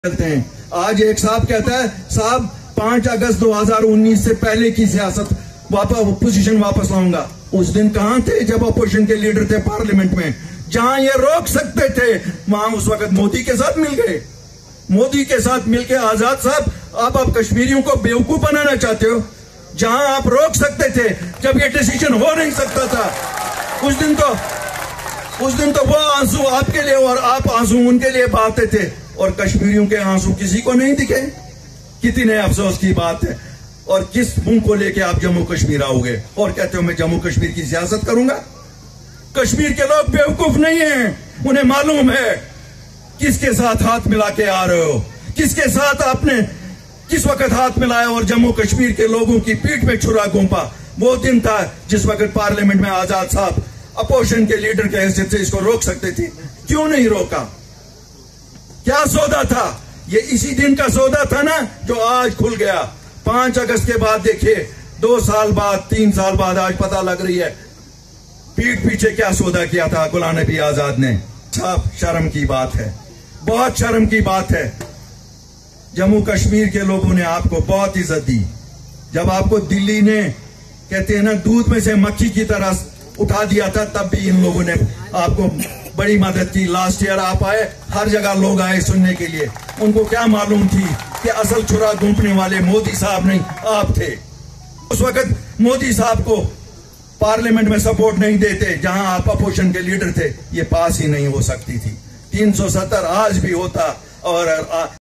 चलते हैं। आज एक साहब कहता है साहब 5 अगस्त 2019 से पहले की सियासत पोजीशन वापस लाऊंगा। उस दिन कहां थे जब अपोजिशन के लीडर थे पार्लियामेंट में? जहां ये रोक सकते थे वहां उस वक्त मोदी के साथ मिल गए। मोदी के साथ मिलकर आजाद साहब आप कश्मीरियों को बेवकूफ बनाना चाहते हो। जहां आप रोक सकते थे जब ये डिसीजन हो नहीं सकता था, उस दिन तो वो आंसू आपके लिए और आप आंसू उनके लिए बहाते थे और कश्मीरियों के आंसू किसी को नहीं दिखे। कितने अफसोस की बात है। और किस मुंह को लेके आप जम्मू कश्मीर आओगे और कहते हो मैं जम्मू कश्मीर की सियासत करूंगा? कश्मीर के लोग बेवकूफ नहीं हैं, उन्हें मालूम है किसके साथ हाथ मिला के आ रहे हो, किसके साथ आपने किस वक्त हाथ मिलाया और जम्मू कश्मीर के लोगों की पीठ में छुरा घोंपा। वो दिन था जिस वक्त पार्लियामेंट में आजाद साहब अपोजिशन के लीडर के हैसियत से इसको रोक सकते थे। क्यों नहीं रोका? क्या सौदा था? ये इसी दिन का सौदा था ना जो आज खुल गया। 5 अगस्त के बाद देखिए 2 साल बाद 3 साल बाद आज पता लग रही है पीठ पीछे क्या सौदा किया था गुलाम नबी आजाद ने। साहब शर्म की बात है, बहुत शर्म की बात है। जम्मू कश्मीर के लोगों ने आपको बहुत इज्जत दी। जब आपको दिल्ली ने कहते हैं ना दूध में से मक्खी की तरह उठा दिया था, तब भी इन लोगों ने आपको बड़ी मदद की। लास्ट ईयर आप आए, हर जगह लोग आए सुनने के लिए। उनको क्या मालूम थी कि असल छुरा घूंपने वाले मोदी साहब नहीं आप थे। उस वक्त मोदी साहब को पार्लियामेंट में सपोर्ट नहीं देते जहां आप अपोजिशन के लीडर थे, ये पास ही नहीं हो सकती थी। 370 आज भी होता और